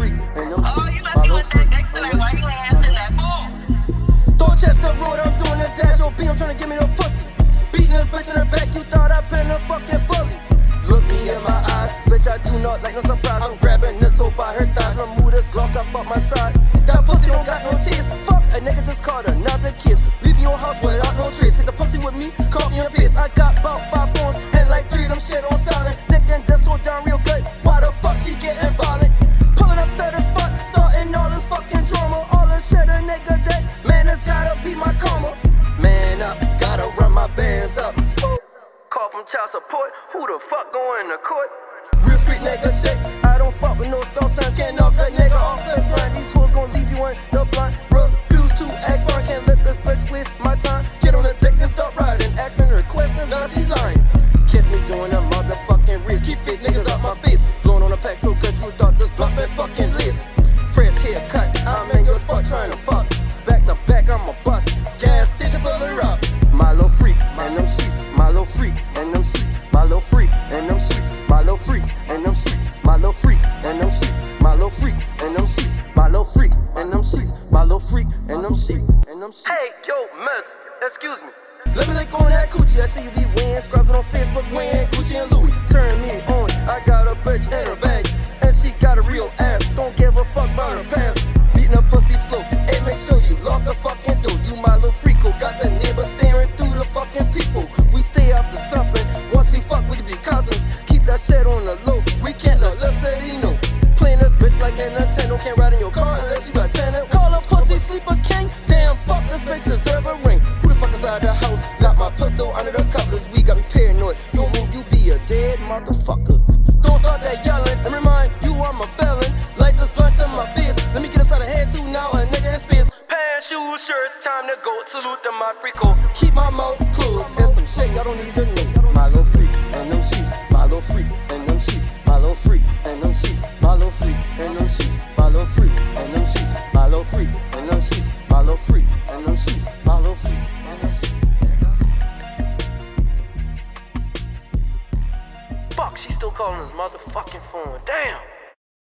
Freak, and them sheets, my Lil Freak, and them sheets, my Lil Freak. Dorchester Road, I'm doing a dash, yo B, I'm tryna give me no pussy. Beating this bitch in her back, you thought I been a fucking bully. Look me in my eyes, bitch, I do not like no surprise. I'm grabbing this hoe by her thighs, remove this Glock up my side. That pussy don't got no tears, fuck, a nigga just called another kiss. Leaving your house without no trace, hit the pussy with me, call me a piss. I got about 5 phones, and like 3 of them shit on silent. Thinking this so down real good, why the fuck she getting violent? Pulling up to the spot, starting all this fucking drama. All this shit a nigga dead, man, it's gotta be my karma. Man up, gotta run my bands up. Scoop. Call from child support, who the fuck going to court? Real street nigga shit, I don't fuck with no stop signs. Can't knock a nigga off this grind. These fools gon' leave you in the blind. Refuse to act fine, can't let this bitch waste my time. Get on the dick and start riding, asking her questions, now she lying. Kiss me doing a motherfucking wrist, keep fake niggas out my face. Blowing on a pack so good you thought this blunt been fucking list. Fresh haircut, I'm in your spot trying to fuck. Back to back, I'm a bust. Gas station full of rock. My Lil Freak, and them sheets, my Lil Freak, and them sheets, my Lil Freak, and them sheets, my Lil Freak, and them sheets, my Lil Freak, and them sheets, my Lil Freak, and them sheets, my Lil Freak, and them sheets, my Lil Freak, and them sheets, and them sheets. Hey, yo, miss, excuse me. Let me lick on that coochie. I see you be wearing scrubs on Facebook, wearing Gucci and Louis. Turn me on, I got a bitch in her bag, and she got a real ass. Don't give a fuck about her past. Beating her pussy slow, hey, make sure you lock the fucking door. You my Lil Freak, got the neighbor staring through the fucking people. We stay up to something. Once we fuck, we can be cousins. Keep that shit on the low. We can't let City know. Playing this bitch like a Nintendo. Can't ride in your car unless you got tenant. Call a pussy sleeper king. Damn, fuck this bitch deserve a ring. Who the fuck is out the house? Got my pistol under the covers. We got me paranoid. You don't move, you be a dead motherfucker. Don't start that yelling. Let me remind you I'm a felon. Like this blunt in my face. Let me get inside the head too now. A nigga in space. Pants, shoes, shirts, time to go. Salute to my freako. Keep my mouth closed. And some shit y'all don't need.